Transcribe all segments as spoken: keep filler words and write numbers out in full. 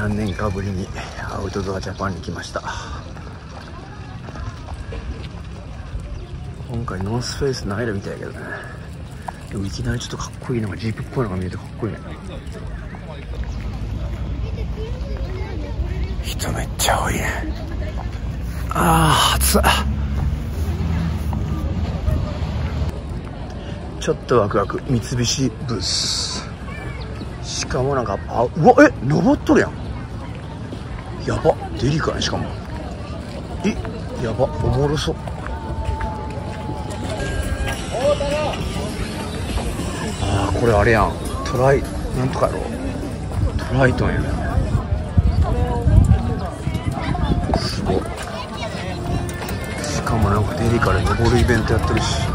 何年かぶりにアウトドアジャパンに来ました。今回ノースフェイスないみたいやけどね。でもいきなりちょっとかっこいいのが、ジープっぽいのが見えてかっこいいね。人めっちゃ多いね。あー暑っ。ちょっとワクワク、三菱ブース。しかもなんか、あ、うわ、え、登っとるやん。やば、デリカね、しかも。え、やば、おもろそう。あー、これあれやん。トライ、なんとかやろ。トライトンやね。すごい。しかもなんかデリカで登るイベントやってるし。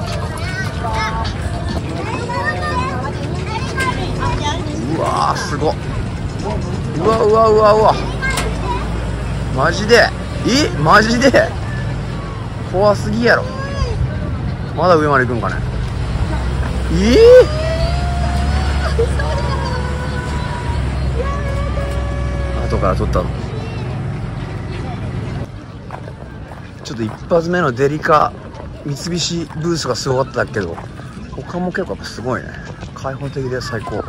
うわーすごっ。うわうわうわうわ、マジで、えマジで怖すぎやろ。まだ上まで行くんかね。えー、後から撮ったの。ちょっと一発目のデリカ三菱ブースがすごかったけど、他も結構やっぱすごいね。開放的で最高。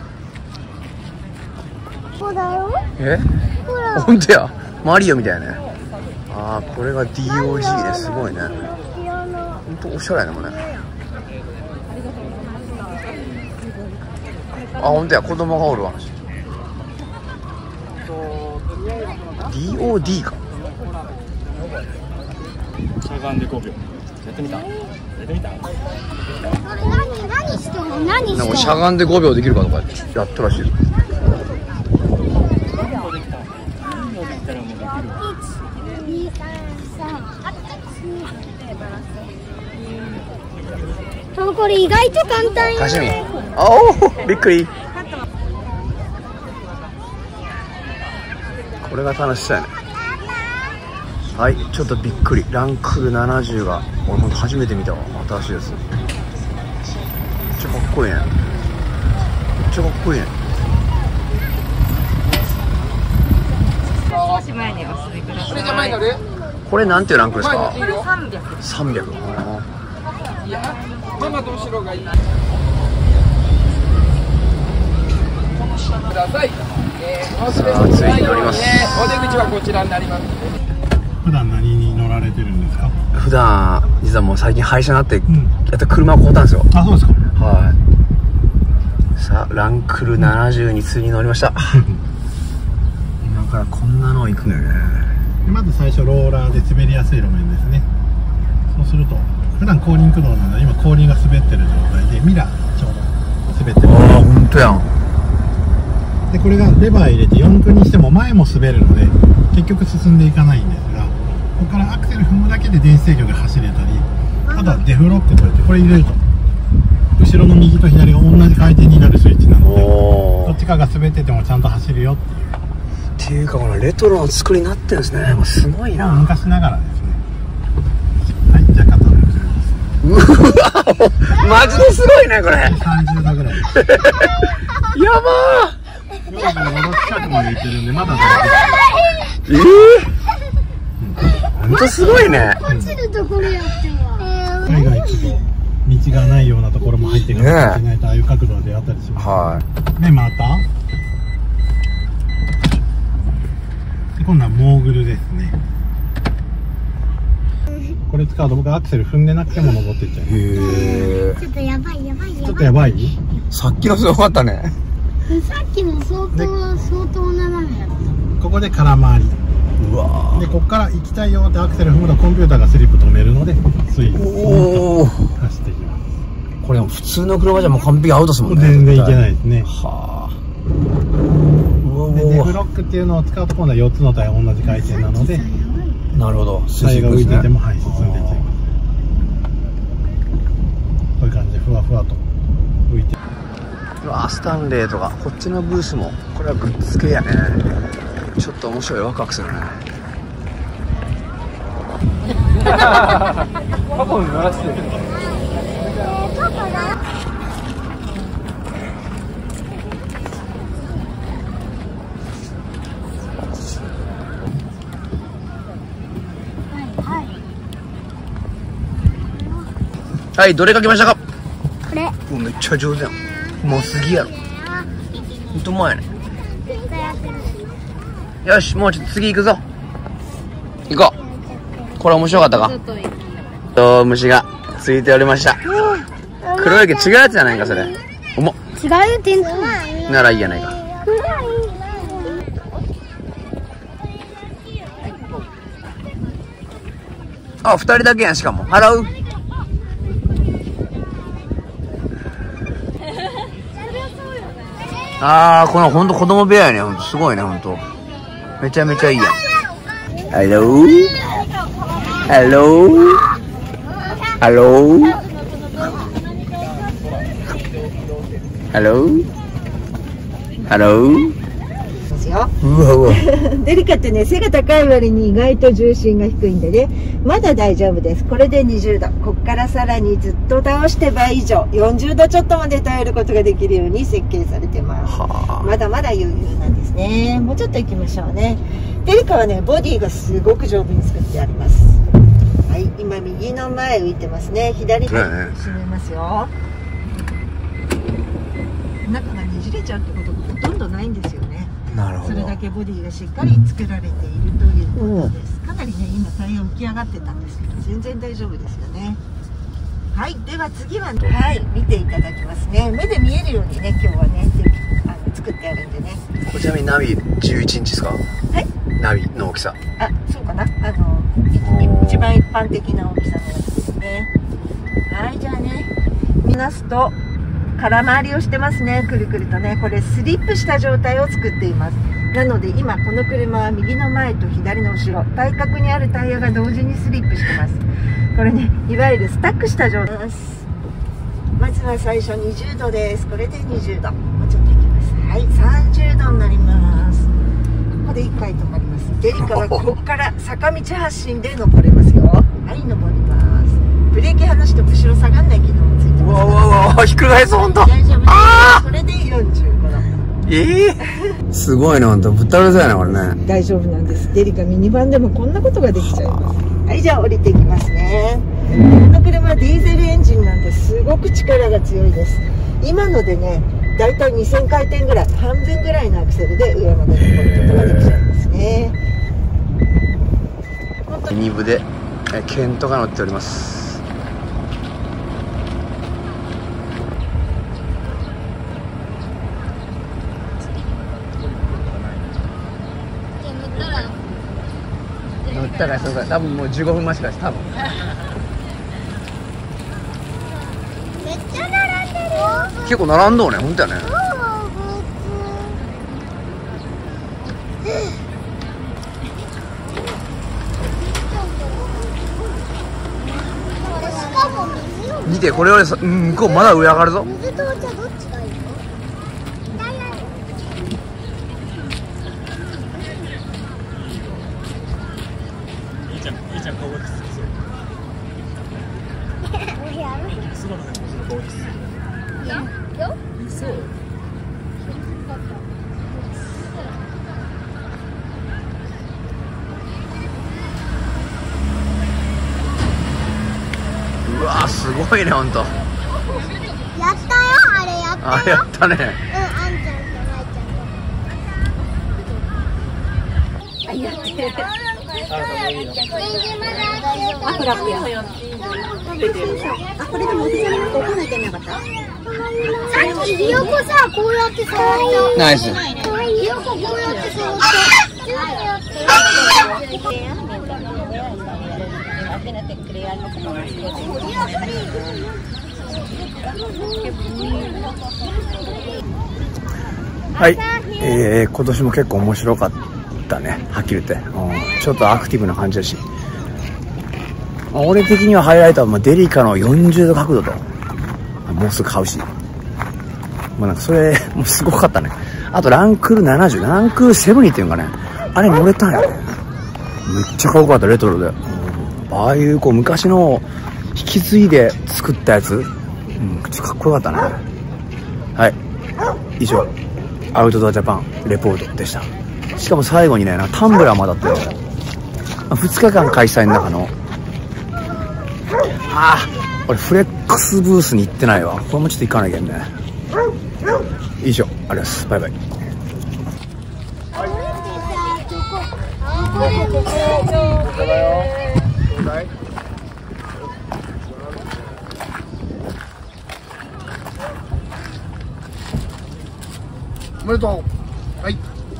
そうだよ。 え？ほんとや。マリオみたいね。ああ、これが ディーオージー ですごいね。ほんとおしゃれなもんね。あ、ほんとや。子供がおるわ。ディーオーディー か。 しゃがんでごびょう。やってみた？やってみた？ 何何してんの？何してんの？ なんかしゃがんでごびょうできるかとかやったらしい。 あ、これ意外と簡単よ。 かしみ。あお、びっくり。これが楽しそうやね。はい、ちょっとびっくり。ランクルななじゅうが、俺ほんと初めて見たわ。新しいやつ。めっちゃかっこいいね。めっちゃかっこいいね。 少し前にお進みください。 これなんていうランクですか？ これさんびゃく。 さんびゃく。 いや、ママと後ろがいい。ください。えー、 さあ、ついに乗ります。 お出口はこちらになります。 普段何に乗られてるんですか？ 普段実はもう最近廃車になって、 んやっと車を買うたんですよ。 あ、そうですか。 はい。さあ、ランクルななじゅうについに乗りました。今からこんなの行くのよね。 でまず最初ローラーで滑りやすい路面ですね。そうすると普段後輪駆動なので今後輪が滑ってる状態でミラーちょうど滑ってる。 ああ、ほんとやん。 でこれがレバー入れてよん駆にしても前も滑るので結局進んでいかないんですが、ここからアクセル踏むだけで電子制御で走れたり、あとはデフロックといってこれ入れると後ろの右と左が同じ回転になるスイッチなので、どっちかが滑っててもちゃんと走るよっていう。 っていうか、このレトロの作りになってるんですね。もうすごいな。 昔ながらですね。はい、じゃあ肩を崩れます。 うわマジですごいねこれ。 さんじゅうどぐらい。 やばよんじゅうごど近くまで行ってるんでまだ大ー。ええー。ほんとすごいね。 落ちるところやっては。 海外行くと道がないようなところも入っていかなきゃいけないと、ああいう角度であったりします。 はでまた。今度はモーグルですね。これ使うと僕アクセル踏んでなくても登っていっちゃいまい。へえ。 ちょっとやばいやばいす。 やばい。 ちょっとやばい。 さっきのすごかったね。 さっきの相当相当斜めやった。 ここで空回り。 うわでここから行きたいよってアクセル踏むとコンピューターがスリップ止めるのでスイッチおお。 走っていきます。 これ普通の車じゃもう完璧アウトですもんね。 全然いけないですね。 はあ。うわでデフうわ。 ロックっていうのを使うと今度はよっつのタイヤ同じ回転なのでなるほど。 タイヤが浮いてても、はい、進んでいっちゃいます。こういう感じでふわふわと浮いて。 うわスタンレーとかこっちのブースもこれはグッズ系やね。ちょっと面白い、ワクワクするね。 パパも乗らせてる。 パパだよ。 はい、どれ書きましたか？ これ。 もうめっちゃ上手やん。もうすぎやろ。ほんとうまいね。よし、もうちょっと次行くぞ。行こう。これ面白かったか？と虫がついておりました。黒い毛違うやつじゃないかそれ。おも。 違うよ、テント。 ならいいやないか。あ、二人だけやん、しかも。払う？あー、このほんと子供部屋やね。ほんとすごいね、ほんと。めちゃめちゃいいやん。Hello? Hello? Hello? Hello? Hello? ですよ。 うわうわ。 デリカってね、背が高い割に意外と重心が低いんでね、まだ大丈夫です。これでにじゅうど。こっからさらにずっと倒して倍以上、よんじゅうどちょっとまで耐えることができるように設計されてます。まだまだ余裕なんですね。もうちょっと行きましょうね。デリカはね、ボディがすごく丈夫に作ってあります。はい、今右の前浮いてますね。左に閉めますよ。中がねじれちゃうってことがほとんどないんですよね。 なるほど。 それだけボディがしっかり作られているということです。かなりね今タイヤ浮き上がってたんですけど全然大丈夫ですよね。はい、では次ははい見ていただきますね。目で見えるようにね今日はねあの作ってあるんでね。 これちなみにナビじゅういちインチですか？ はい。 ナビの大きさ。 あ、そうかな。あの一番一般的な大きさのやつですね。はい、じゃあね見ますと。空回りをしてますね。くるくるとね、これスリップした状態を作っています。なので今この車は右の前と左の後ろ、対角にあるタイヤが同時にスリップしてます。これね、いわゆるスタックした状態です。まずは最初にじゅうどです。これでにじゅうど。もうちょっといきます。はい、さんじゅうどになります。ここでいっかい止まります。デリカはここから坂道発進で登れますよ。はい、登ります。ブレーキ離して後ろ下がんない機能もついてます。 うわうわうわ、ひっくり返す、ほんと。 大丈夫です。これでよんじゅうごど。 ええー、すごいね、ほんと。ぶったるそうやね、これね。 大丈夫なんです。デリカミニバンでもこんなことができちゃいます。はい、じゃあ降りていきますね。この車はディーゼルエンジンなんですごく力が強いです。今のでね、だいたいにせんかいてんぐらい、半分ぐらいのアクセルで上まで登ることができちゃいますね。 ミニ部でケントが乗っております。乗ったらそうか、多分もうじゅうごふんまえしかし、多分めっちゃ並んでるよ。 結構並んどうね、ほんとやね。 しかも水を見て、これよりさ、うん、向こうまだ上上がるぞ。 水とお茶どっちがいいの？ うわー、すごいね、ほんと。 やったよ、あれやったよ。 あ、やったね。 うん、あんちゃんとまいちゃんと。あ、やってる。あ、フラップや。あ、これでもおじさんのこと泣いてなかった？さっきひよこさ、こうやって触った。 ナイス。 ひよここうやって触った。 はい、えー、今年も結構面白かったね、はっきり言って、うん、ちょっとアクティブな感じだし、俺的にはハイライトはまあデリカのよんじゅうど角度と、もうすぐ買うし、まあなんかそれもうすごかったね。あとランクルななじゅう、ランクルセブンティーっていうのかね、あれ乗れたんやね。めっちゃかっこよかった、レトロで、うん、ああいうこう昔の引き継いで作ったやつ、うん、かっこよかったね。はい、以上アウトドアジャパンレポートでした。しかも最後にね、タンブラーも当たって、ふつかかん開催の中の、ああ俺フレックスブースに行ってないわ。これもちょっと行かなきゃね。以上、ありがとうございます。バイバイ。 おめでとう。はい。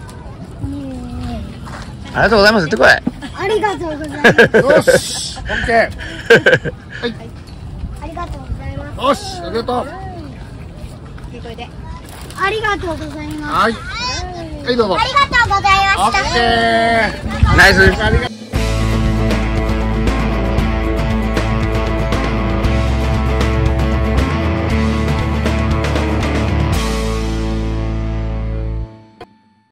ありがとうございます。行ってこい。 ありがとうございます。 よし、オッケー。はい。 ありがとうございます。 よし、ありがとう。 聞こえて。ありがとうございます。 はい。はい、どうぞ。 ありがとうございました。 オッケー。 ナイス。 ありがとう。